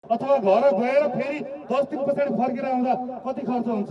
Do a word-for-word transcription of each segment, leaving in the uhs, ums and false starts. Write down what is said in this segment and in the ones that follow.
अथवा घर गएर फेरि दस दिन पछाडि फर्केर आउँदा कति खर्च हुन्छ।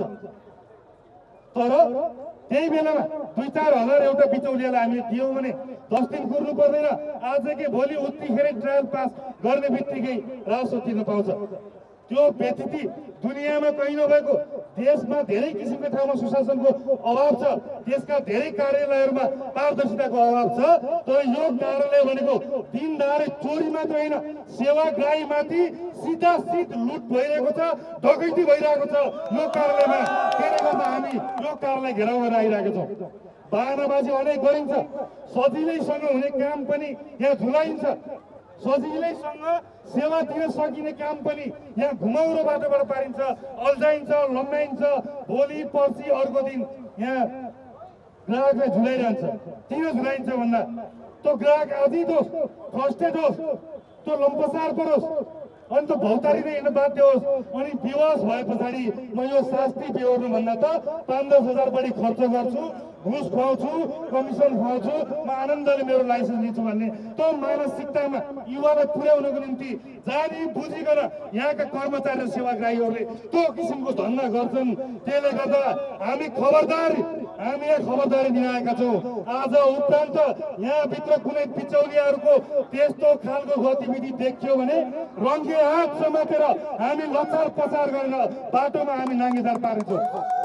तर त्यही बेलामा दुई चार हजार एउटा बिचौलियालाई हामीले दियौँ भने दस दिन कुर्नु पर्दैन। आज कि भोलि उत्तिखेरै ट्रायल पास गर्ने बित्तिकै राजस्व तिर्न पाउँछ। त्यो व्यतिथि दुनियाँमा कहीँ नभएको देशमा धेरै किसिमका ठाउँमा सुशासनको अभाव छ, देशका धेरै कार्यालयहरूमा पारदर्शिताको अभाव छ। तर यो कार्यालय भनेको दिनदारै चोरी मात्र होइन, सेवाग्राहीमाथि सिधा सिध लुट भइरहेको छ, डकैती भइरहेको छ यो कार्यालयमा। त्यसले गर्दा हामी यो कार्यालय घेराउ गरेर आइरहेका छौँ। बाहनाबाजी अनेक गरिन्छ, सजिलैसँग हुने काम पनि यहाँ झुलाइन्छ, सजिलैसँग सेवा दिन सकिने काम पनि यहाँ घुमाउरो बाटोबाट पारिन्छ, अल्झाइन्छ, लम्बाइन्छ। भोलि पर्सि अर्को दिन यहाँ ग्राहकलाई झुलाइरहन्छ। किन झुलाइन्छ भन्दा त्यो ग्राहक आधी दोष फ्रस्ट्रेट होस्, त्यो लम्पसार परोस्, अनि त भौतारी नै हिँड्न बाध्य होस्। अनि विवश भए पछाडि म यो शास्ति बेहोर्नु भन्दा त पाँच दस हजार बढी खर्च गर्छु, घुस खुवाउँछु, कमिसन खुवाउँछु, म आनन्दले मेरो लाइसेन्स लिन्छु भन्ने त्यो मानसिकतामा युवालाई पुर्याउनको निम्ति जानी बुझिकन यहाँका कर्मचारी र सेवाग्राहीहरूले त्यो किसिमको धन्दा गर्छन्। त्यसले गर्दा हामी खबरदार हामी यहाँ खबरदारी दिन आएका छौँ। आज उपरान्त यहाँभित्र कुनै बिचौलियाहरूको त्यस्तो खालको गतिविधि देखियो भने रङ्गे हात समातेर हामी लचार पचार गरेर बाटोमा हामी नाङ्गेदार पार्छौँ।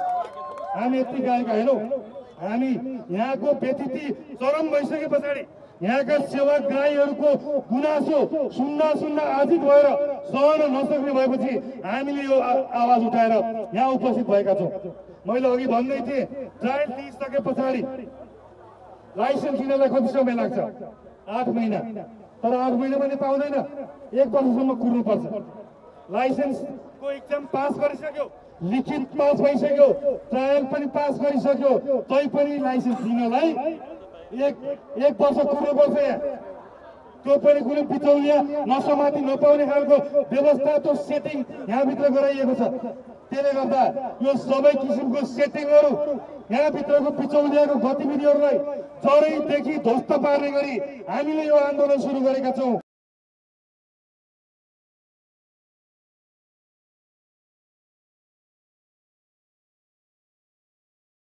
हामी यति गएका होइनौँ। हामी यहाँको व्यतिथि चरम भइसके पछाडि यहाँका सेवाग्राहीहरूको गुनासो सुन्न सुन्न आजित भएर सहन नसक्ने भएपछि हामीले यो आवाज उठाएर यहाँ उपस्थित भएका छौँ। मैले अघि भन्दै थिएँ, ट्रायल दिइसके पछाडि लाइसेन्स लिनलाई कति समय लाग्छ? आठ महिना। तर आठ महिना पनि पाउँदैन, एक वर्षसम्म कुर्नुपर्छ। लाइसेन्सको इक्जाम पास गरिसक्यो, लिखित पास भइसक्यो, ट्रायल पनि पास गरिसक्यो, तै पनि लाइसेन्स लिनलाई एक एक वर्ष कुर्नुपर्छ। यहाँ त्यो पनि कुनै बिचौलिया नसमाति नपाउने खालको व्यवस्था, त्यो सेटिङ यहाँभित्र गराइएको छ। त्यसले गर्दा यो सबै किसिमको सेटिङहरू यहाँभित्रको बिचौलियाको गतिविधिहरूलाई जरैदेखि ध्वस्त पार्ने गरी हामीले यो आन्दोलन सुरु गरेका छौँ।